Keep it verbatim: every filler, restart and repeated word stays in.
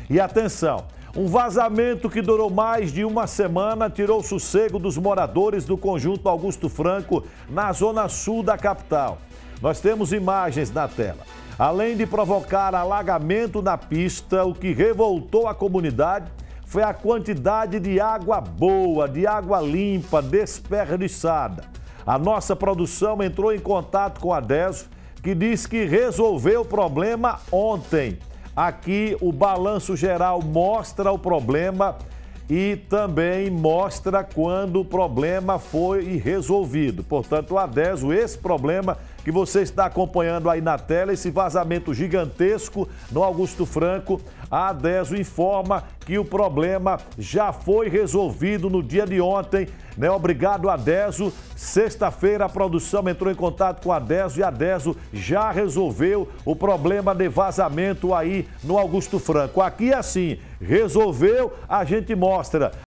E atenção, um vazamento que durou mais de uma semana tirou o sossego dos moradores do conjunto Augusto Franco, na zona sul da capital. Nós temos imagens na tela. Além de provocar alagamento na pista, o que revoltou a comunidade foi a quantidade de água boa, de água limpa, desperdiçada. A nossa produção entrou em contato com a DESO, que diz que resolveu o problema ontem. Aqui o balanço geral mostra o problema e também mostra quando o problema foi resolvido. Portanto, a DESO, esse problema que você está acompanhando aí na tela, esse vazamento gigantesco no Augusto Franco, a DESO informa que o problema já foi resolvido no dia de ontem, né? Obrigado a DESO. Sexta-feira a produção entrou em contato com a DESO e a DESO já resolveu o problema de vazamento aí no Augusto Franco. Aqui assim, resolveu, a gente mostra.